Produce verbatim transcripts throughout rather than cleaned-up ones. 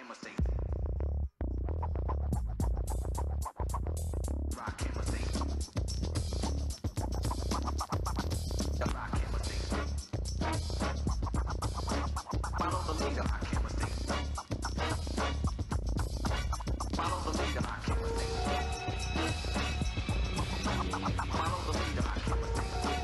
chemistry. Rock chemistry. Rock chemistry. Follow the leader. Rock chemistry. Follow the leader. Rock chemistry. Follow the leader. Rock chemistry.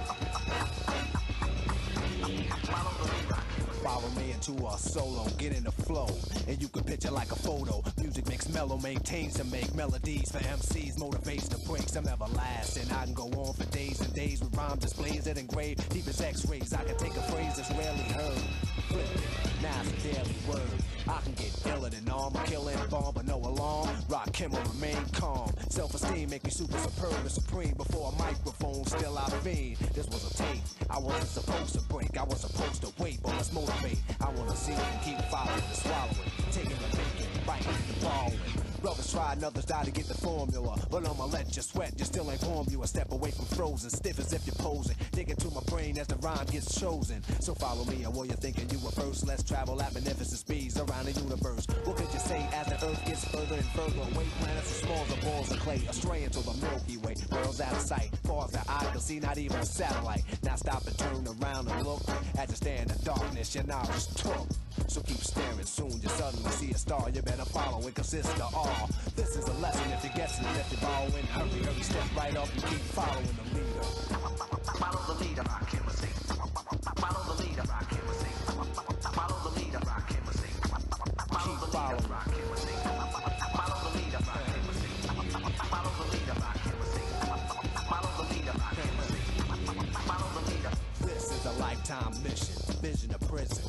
Follow the leader. Follow me into a solo, get in the flow, and you can picture like a photo. Music makes mellow, maintains to make melodies for M Cs, motivates to break some everlasting. I can go on for days and days with rhyme displays that engrave deep as X-rays. I can take a phrase that's rarely heard, flip it, now it's a daily word. I can get iller than armor, killing bomb, but no alarm. Rock Kimmer, remain calm. Self-esteem make me super superb and supreme. Before a microphone, still I fiend. This was a tape I wasn't supposed to break. I was supposed to wait, but let's motivate. I wanna see it and keep following and swallowing, taking the making, biting and following. Brothers try and others die to get the formula, but I'ma let you sweat, you still ain't form you. A step away from frozen, stiff as if you're posing. Dig into my brain as the rhyme gets chosen. So follow me, and while you're thinking you were first, let's travel at magnificent speeds around the universe. What could you say as the earth gets further and further away? Planets as small as balls of clay, astray into the Milky Way. Worlds out of sight, far as the eye can see, not even a satellite. Now stop and turn around and look. As you stare in the darkness, your knowledge took. So keep staring, soon you suddenly see a star. You better follow, it consists of all. This is a lesson if you're guessing, if you're borrowing. Hurry, hurry, step right up and keep following the leader. Follow the leader, rock chemistry. Follow the leader, rock chemistry. Follow the leader, rock chemistry. Follow the leader, rock chemistry. Follow the leader, rock chemistry. Follow the leader, rock chemistry. Follow the leader, rock chemistry. Follow the leader. This is a lifetime mission, vision of prison.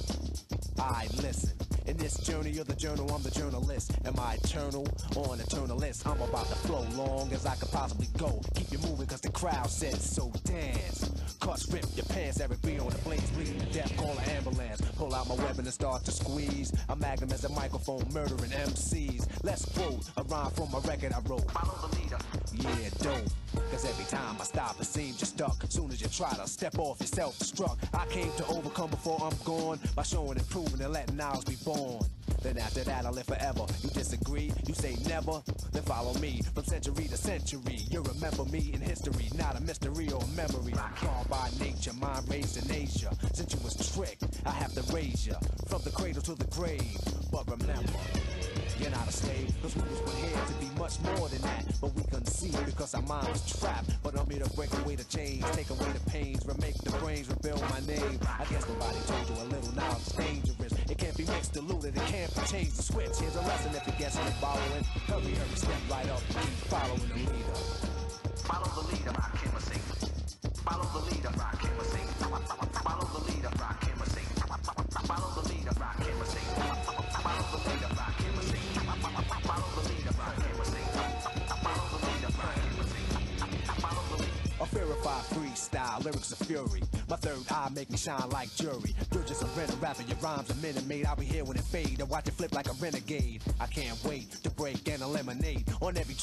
I listen. In this journey of the journal, I'm the journalist. Am I eternal or an eternalist? I'm about to flow long as I could possibly go. Keep you moving cause the crowd says so. Dance. Cuts, rip your pants, Eric B on the blaze, bleeding to death, call an ambulance. Pull out my weapon and start to squeeze. I'm magnum as a microphone, murdering M Cs. Let's quote a rhyme from a record I wrote. Follow the leader. Yeah, dope. Cause every time I stop, it seems you're stuck. Soon as you try to step off, you're self-destruct. I came to overcome before I'm gone, by showing and proving and letting ours be born. Then after that I live forever. You disagree? You say never? Then follow me from century to century. You remember me in history, not a mystery or a memory. I'm called by nature, mind raised in Asia. Since you was tricked, I have to raise ya from the cradle to the grave. But remember, you're not a slave, cause we was put here to be much more than that. But we couldn't see it because our mind was trapped. But I'm here to break away the chains, take away the pains, remake the brains, rebuild my name. I guess nobody told you a little knowledge is dangerous. It can't be mixed, diluted, it can't be changed. The switch, here's a lesson if you're guessing and following. Hurry, hurry, step right up, keep following the leader. Follow the leader, rock chemistry. Follow the leader, rock chemistry. Follow the leader, rock chemistry. Follow the leader, rock chemistry. Follow the leader, rock chemistry. Follow the leader, rock chemistry. Follow the leader, rock chemistry. Follow the leader. A verified freestyle, lyrics of fury. My third eye make me shine like jury. You're just a rental rapper, your rhymes a minute made. I'll be here when it fade and watch it flip like a renegade. I can't wait to break and eliminate on every